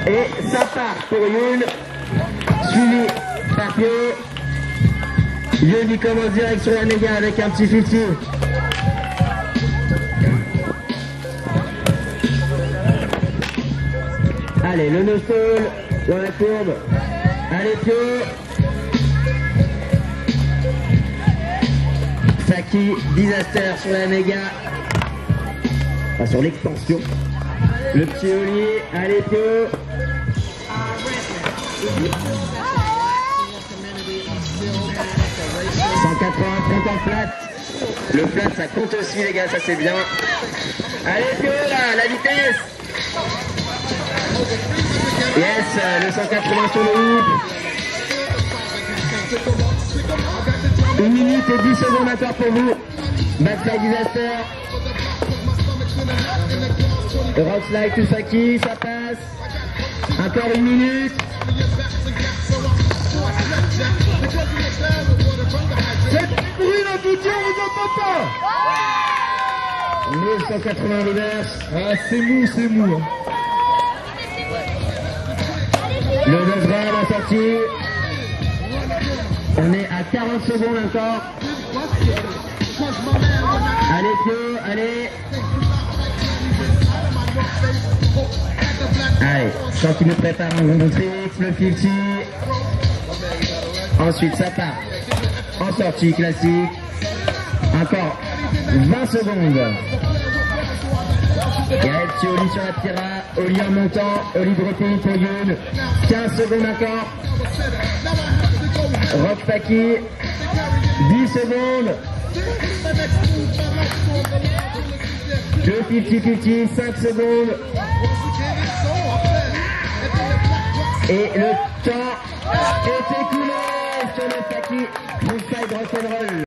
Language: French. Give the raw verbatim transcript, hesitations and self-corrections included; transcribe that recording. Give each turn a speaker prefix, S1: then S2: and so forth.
S1: Et ça part pour Youn, suivi par Pio. Youn il commence direct sur la méga avec un petit fifty. Allez, le no-stall dans la courbe. Allez, Pio. Saki, disaster sur la méga. Pas sur l'extension. Le petit Oli, allez Pio. cent quatre-vingts, compte en flat. Le flat, ça compte aussi les gars, ça c'est bien. Allez Pio là, la vitesse. Yes, le cent quatre-vingts sur le hoop. Une minute et dix secondes encore pour vous. Backslide disaster. Rock slide to Saki, ça passe. Encore une minute. C'est bruit dans tout Dieu, on vous entend pas. mille cent quatre-vingts reverse.
S2: Ah, c'est mou, c'est mou.
S1: Le neuf vingt à la sortie. On est à quarante secondes encore. Allez Pio, allez. Allez, quand il nous prépare un rond triple, le fifty. Ensuite ça part en sortie classique. Encore vingt secondes. Il y a petit Oli sur la Pira, Oli en montant, Oli dropping pour Youn. quinze secondes encore. Rock Paki, dix secondes. Le fifty fifty, cinq secondes. Et le temps est écoulé sur le Paki. Freestyle rock'n'roll.